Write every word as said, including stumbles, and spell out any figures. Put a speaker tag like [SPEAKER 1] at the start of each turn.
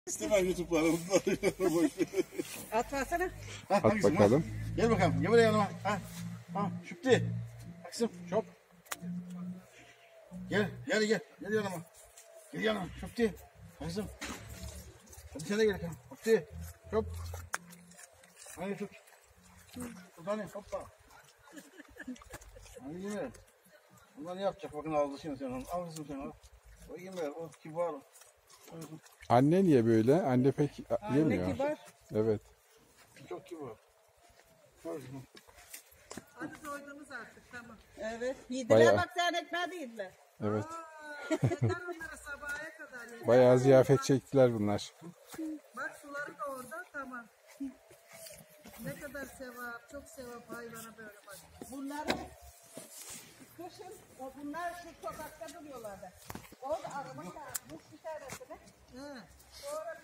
[SPEAKER 1] İstemem YouTube'larımızda.
[SPEAKER 2] At versene.
[SPEAKER 1] At
[SPEAKER 3] bakalım.
[SPEAKER 1] Ha. Gel bakalım. Gel buraya yanıma. Ha. Ha. Şüpti. Aksım. Şop. Gel. Gel gel. Gel yanıma. Gel yanıma. Şüpti. Aksım. Hadi sen de gel bakalım. Şüpti. Şop. Hadi tut. Buradan ne? Hoppa. Hadi yine. Bunlar ne yapacak? Bakın aldı şimdi sen onu. Al kızım sen onu. O yeme. O kibar.
[SPEAKER 3] Anne niye böyle? Anne pek yemiyor.
[SPEAKER 2] Anne kibar.
[SPEAKER 3] Evet.
[SPEAKER 1] Çok kibar.
[SPEAKER 2] Hadi doydunuz artık tamam. Evet. Yediler
[SPEAKER 3] Bayağı.
[SPEAKER 2] bak sen ekmeği de yediler.
[SPEAKER 3] Evet.
[SPEAKER 2] Aa, yeter onlara sabaha kadar yeter.
[SPEAKER 3] Bayağı ziyafet çektiler bunlar.
[SPEAKER 2] Bak suları da orada tamam. Ne kadar sevap, çok sevap hayvana böyle bak. Bunları kışın, o bunlar şu sokakta duruyorlardı. Orada araba çarpmış bir tanesine. He. Sonra